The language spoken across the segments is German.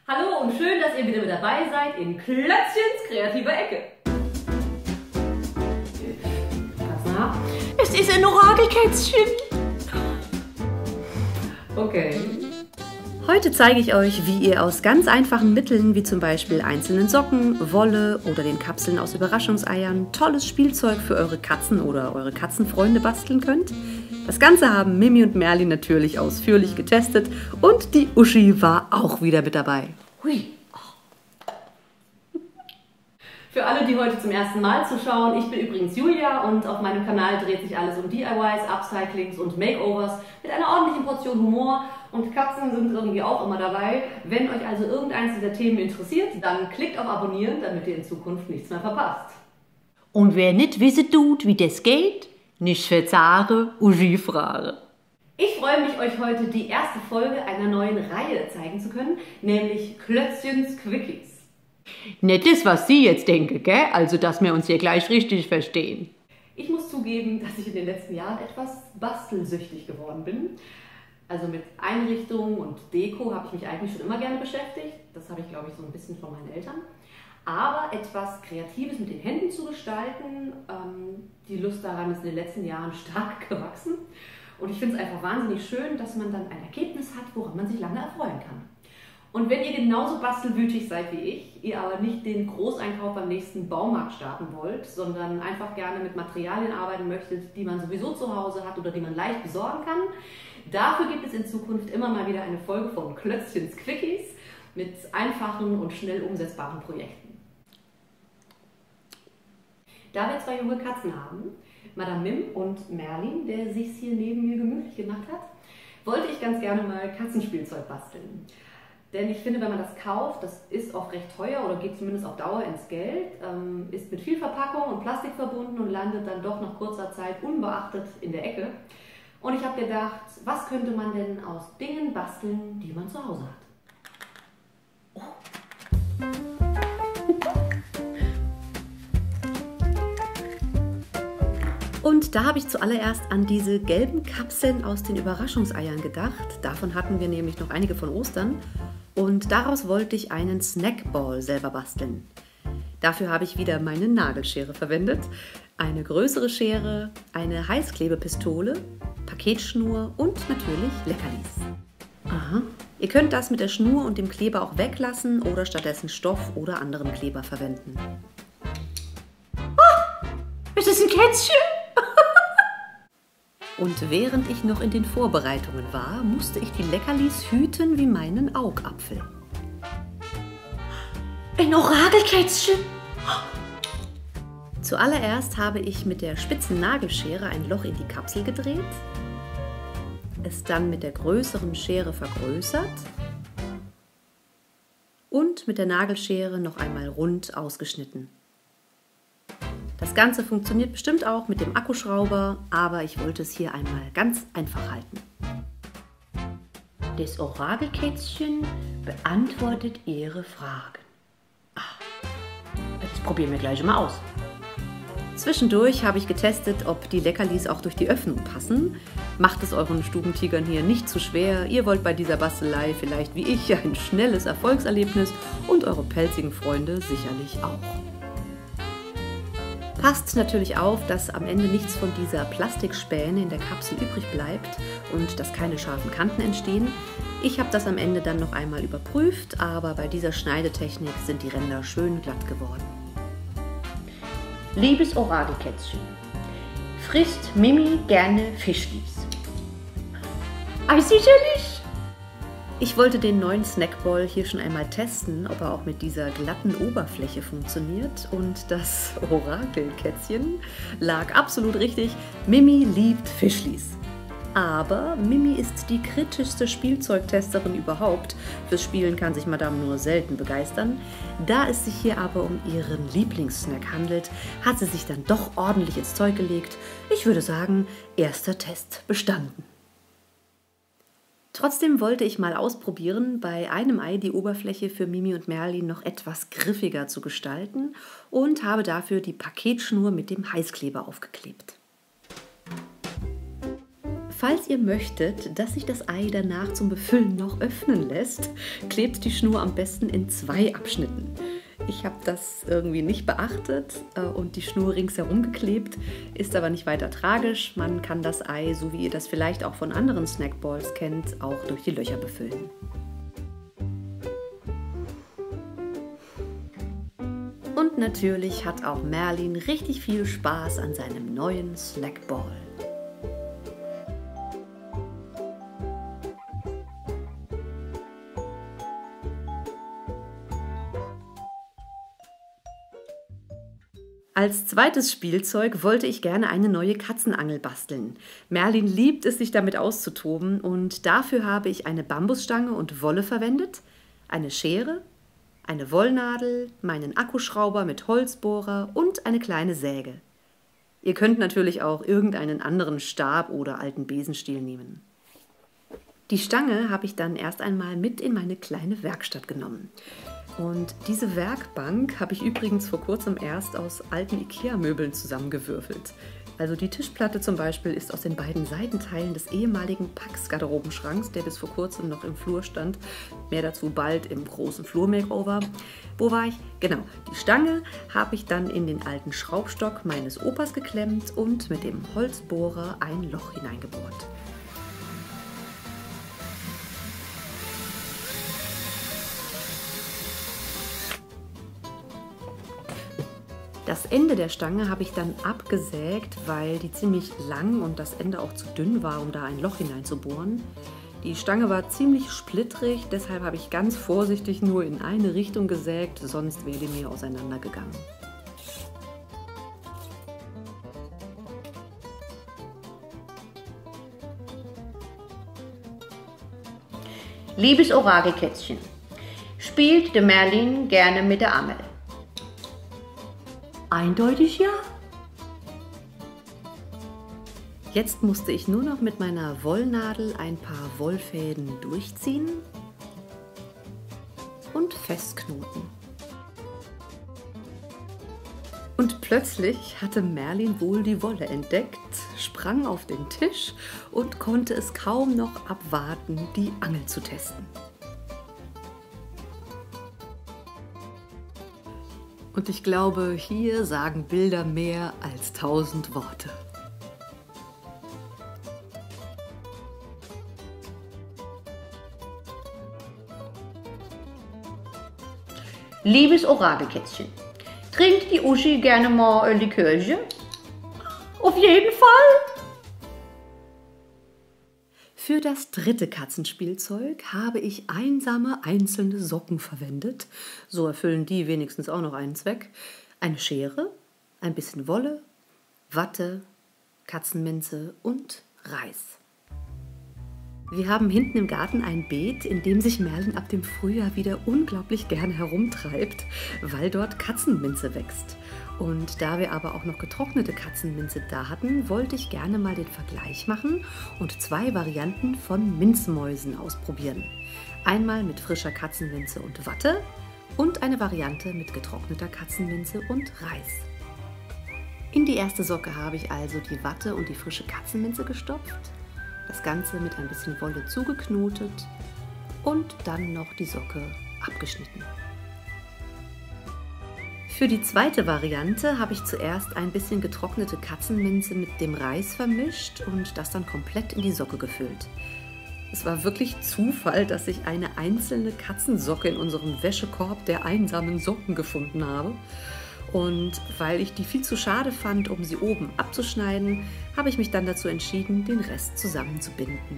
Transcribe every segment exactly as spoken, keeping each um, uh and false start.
Hallo und schön, dass ihr wieder mit dabei seid in Klötzchens kreativer Ecke. Pass mal. Es ist ein Orakelkätzchen. Okay. Heute zeige ich euch, wie ihr aus ganz einfachen Mitteln, wie zum Beispiel einzelnen Socken, Wolle oder den Kapseln aus Überraschungseiern, tolles Spielzeug für eure Katzen oder eure Katzenfreunde basteln könnt. Das Ganze haben Mimi und Merlin natürlich ausführlich getestet und die Uschi war auch wieder mit dabei. Hui. Für alle, die heute zum ersten Mal zuschauen, ich bin übrigens Julia und auf meinem Kanal dreht sich alles um D I Ys, Upcyclings und Makeovers mit einer ordentlichen Portion Humor und Katzen sind irgendwie auch immer dabei. Wenn euch also irgendeins dieser Themen interessiert, dann klickt auf Abonnieren, damit ihr in Zukunft nichts mehr verpasst. Und wer nicht wissen tut, wie das geht, nicht verzahre, Uschi frage. Ich freue mich, euch heute die erste Folge einer neuen Reihe zeigen zu können, nämlich Klötzchens Quickies. Nicht das, was Sie jetzt denken, gell? Also, dass wir uns hier gleich richtig verstehen. Ich muss zugeben, dass ich in den letzten Jahren etwas bastelsüchtig geworden bin. Also mit Einrichtung und Deko habe ich mich eigentlich schon immer gerne beschäftigt. Das habe ich, glaube ich, so ein bisschen von meinen Eltern. Aber etwas Kreatives mit den Händen zu gestalten, ähm, die Lust daran ist in den letzten Jahren stark gewachsen. Und ich finde es einfach wahnsinnig schön, dass man dann ein Ergebnis hat, woran man sich lange erfreuen kann. Und wenn ihr genauso bastelwütig seid wie ich, ihr aber nicht den Großeinkauf beim nächsten Baumarkt starten wollt, sondern einfach gerne mit Materialien arbeiten möchtet, die man sowieso zu Hause hat oder die man leicht besorgen kann, dafür gibt es in Zukunft immer mal wieder eine Folge von Klötzchens Quickies mit einfachen und schnell umsetzbaren Projekten. Da wir zwei junge Katzen haben, Madame Mim und Merlin, der sich hier neben mir gemütlich gemacht hat, wollte ich ganz gerne mal Katzenspielzeug basteln. Denn ich finde, wenn man das kauft, das ist oft recht teuer oder geht zumindest auf Dauer ins Geld, ähm, ist mit viel Verpackung und Plastik verbunden und landet dann doch nach kurzer Zeit unbeachtet in der Ecke. Und ich habe gedacht, was könnte man denn aus Dingen basteln, die man zu Hause hat? Oh. Und da habe ich zuallererst an diese gelben Kapseln aus den Überraschungseiern gedacht. Davon hatten wir nämlich noch einige von Ostern. Und daraus wollte ich einen Snackball selber basteln. Dafür habe ich wieder meine Nagelschere verwendet, eine größere Schere, eine Heißklebepistole, Paketschnur und natürlich Leckerlis. Aha. Ihr könnt das mit der Schnur und dem Kleber auch weglassen oder stattdessen Stoff oder anderen Kleber verwenden. Ah, es ist ein Kätzchen! Und während ich noch in den Vorbereitungen war, musste ich die Leckerlis hüten wie meinen Augapfel. Ein Orakelkätzchen! Zuallererst habe ich mit der spitzen Nagelschere ein Loch in die Kapsel gedreht, es dann mit der größeren Schere vergrößert und mit der Nagelschere noch einmal rund ausgeschnitten. Das Ganze funktioniert bestimmt auch mit dem Akkuschrauber, aber ich wollte es hier einmal ganz einfach halten. Das Orakelkätzchen beantwortet Ihre Fragen. Ach, das probieren wir gleich mal aus. Zwischendurch habe ich getestet, ob die Leckerlis auch durch die Öffnung passen. Macht es euren Stubentigern hier nicht zu schwer. Ihr wollt bei dieser Bastelei vielleicht wie ich ein schnelles Erfolgserlebnis und eure pelzigen Freunde sicherlich auch. Passt natürlich auf, dass am Ende nichts von dieser Plastikspäne in der Kapsel übrig bleibt und dass keine scharfen Kanten entstehen. Ich habe das am Ende dann noch einmal überprüft, aber bei dieser Schneidetechnik sind die Ränder schön glatt geworden. Liebes Orakelkätzchen, frisst Mimi gerne Fischlis? Ei, sicherlich! Ich wollte den neuen Snackball hier schon einmal testen, ob er auch mit dieser glatten Oberfläche funktioniert. Und das Orakelkätzchen lag absolut richtig. Mimi liebt Fischlis. Aber Mimi ist die kritischste Spielzeugtesterin überhaupt. Fürs Spielen kann sich Madame nur selten begeistern. Da es sich hier aber um ihren Lieblingssnack handelt, hat sie sich dann doch ordentlich ins Zeug gelegt. Ich würde sagen, erster Test bestanden. Trotzdem wollte ich mal ausprobieren, bei einem Ei die Oberfläche für Mimi und Merlin noch etwas griffiger zu gestalten und habe dafür die Paketschnur mit dem Heißkleber aufgeklebt. Falls ihr möchtet, dass sich das Ei danach zum Befüllen noch öffnen lässt, klebt die Schnur am besten in zwei Abschnitten. Ich habe das irgendwie nicht beachtet und die Schnur ringsherum geklebt, ist aber nicht weiter tragisch. Man kann das Ei, so wie ihr das vielleicht auch von anderen Snackballs kennt, auch durch die Löcher befüllen. Und natürlich hat auch Merlin richtig viel Spaß an seinem neuen Snackball. Als zweites Spielzeug wollte ich gerne eine neue Katzenangel basteln. Merlin liebt es, sich damit auszutoben, und dafür habe ich eine Bambusstange und Wolle verwendet, eine Schere, eine Wollnadel, meinen Akkuschrauber mit Holzbohrer und eine kleine Säge. Ihr könnt natürlich auch irgendeinen anderen Stab oder alten Besenstiel nehmen. Die Stange habe ich dann erst einmal mit in meine kleine Werkstatt genommen. Und diese Werkbank habe ich übrigens vor kurzem erst aus alten Ikea-Möbeln zusammengewürfelt. Also die Tischplatte zum Beispiel ist aus den beiden Seitenteilen des ehemaligen Pax-Garderobenschranks, der bis vor kurzem noch im Flur stand. Mehr dazu bald im großen Flur-Makeover. Wo war ich? Genau, die Stange habe ich dann in den alten Schraubstock meines Opas geklemmt und mit dem Holzbohrer ein Loch hineingebohrt. Das Ende der Stange habe ich dann abgesägt, weil die ziemlich lang und das Ende auch zu dünn war, um da ein Loch hineinzubohren. Die Stange war ziemlich splittrig, deshalb habe ich ganz vorsichtig nur in eine Richtung gesägt, sonst wäre die mir auseinandergegangen. Liebes Orakelkätzchen, spielt der Merlin gerne mit der Angel? Eindeutig ja. Jetzt musste ich nur noch mit meiner Wollnadel ein paar Wollfäden durchziehen und festknoten. Und plötzlich hatte Merlin wohl die Wolle entdeckt, sprang auf den Tisch und konnte es kaum noch abwarten, die Angel zu testen. Und ich glaube, hier sagen Bilder mehr als tausend Worte. Liebes Orakelkätzchen, trinkt die Uschi gerne mal ein Likörchen? Auf jeden Fall! Für das dritte Katzenspielzeug habe ich einsame einzelne Socken verwendet. So erfüllen die wenigstens auch noch einen Zweck. Eine Schere, ein bisschen Wolle, Watte, Katzenminze und Reis. Wir haben hinten im Garten ein Beet, in dem sich Merlin ab dem Frühjahr wieder unglaublich gerne herumtreibt, weil dort Katzenminze wächst. Und da wir aber auch noch getrocknete Katzenminze da hatten, wollte ich gerne mal den Vergleich machen und zwei Varianten von Minzmäusen ausprobieren. Einmal mit frischer Katzenminze und Watte und eine Variante mit getrockneter Katzenminze und Reis. In die erste Socke habe ich also die Watte und die frische Katzenminze gestopft, das Ganze mit ein bisschen Wolle zugeknotet und dann noch die Socke abgeschnitten. Für die zweite Variante habe ich zuerst ein bisschen getrocknete Katzenminze mit dem Reis vermischt und das dann komplett in die Socke gefüllt. Es war wirklich Zufall, dass ich eine einzelne Katzensocke in unserem Wäschekorb der einsamen Socken gefunden habe. Und weil ich die viel zu schade fand, um sie oben abzuschneiden, habe ich mich dann dazu entschieden, den Rest zusammenzubinden.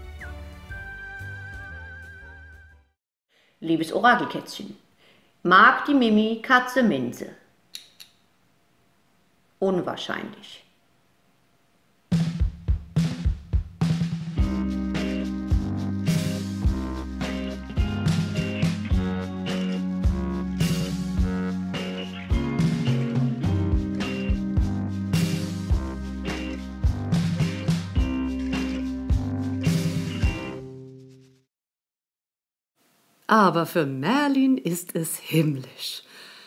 Liebes Orakelkätzchen, mag die Mimi Katze Minze? Unwahrscheinlich. Aber für Merlin ist es himmlisch.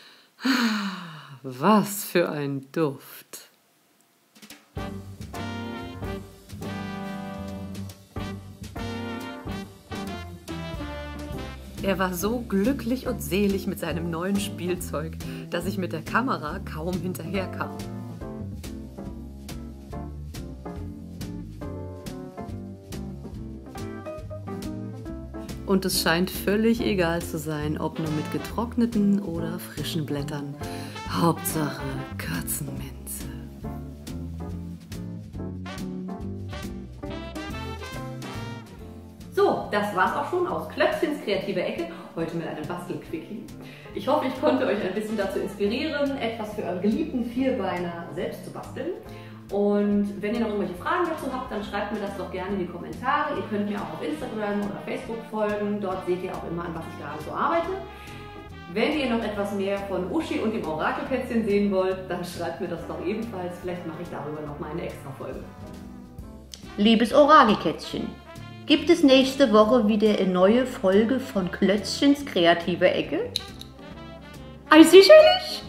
Was für ein Duft! Er war so glücklich und selig mit seinem neuen Spielzeug, dass ich mit der Kamera kaum hinterherkam. Und es scheint völlig egal zu sein, ob nur mit getrockneten oder frischen Blättern. Hauptsache Katzenminze. So, das war's auch schon aus Klötzchens kreative Ecke, heute mit einem Bastelquickie. Ich hoffe, ich konnte euch ein bisschen dazu inspirieren, etwas für euren geliebten Vierbeiner selbst zu basteln. Und wenn ihr noch irgendwelche Fragen dazu habt, dann schreibt mir das doch gerne in die Kommentare. Ihr könnt mir auch auf Instagram oder Facebook folgen. Dort seht ihr auch immer, an was ich gerade so arbeite. Wenn ihr noch etwas mehr von Uschi und dem Orakelkätzchen sehen wollt, dann schreibt mir das doch ebenfalls. Vielleicht mache ich darüber noch mal eine extra Folge. Liebes Orakelkätzchen, gibt es nächste Woche wieder eine neue Folge von Klötzchens kreative Ecke? Ei, sicherlich!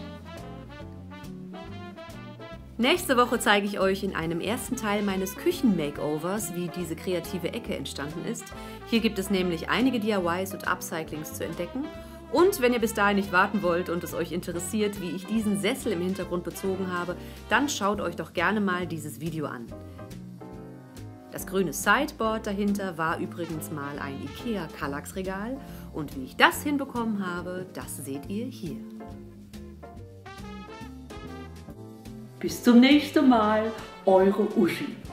Nächste Woche zeige ich euch in einem ersten Teil meines Küchen-Makeovers, wie diese kreative Ecke entstanden ist. Hier gibt es nämlich einige D I Ys und Upcyclings zu entdecken. Und wenn ihr bis dahin nicht warten wollt und es euch interessiert, wie ich diesen Sessel im Hintergrund bezogen habe, dann schaut euch doch gerne mal dieses Video an. Das grüne Sideboard dahinter war übrigens mal ein IKEA-Kallax-Regal und wie ich das hinbekommen habe, das seht ihr hier. Bis zum nächsten Mal, eure Uschi.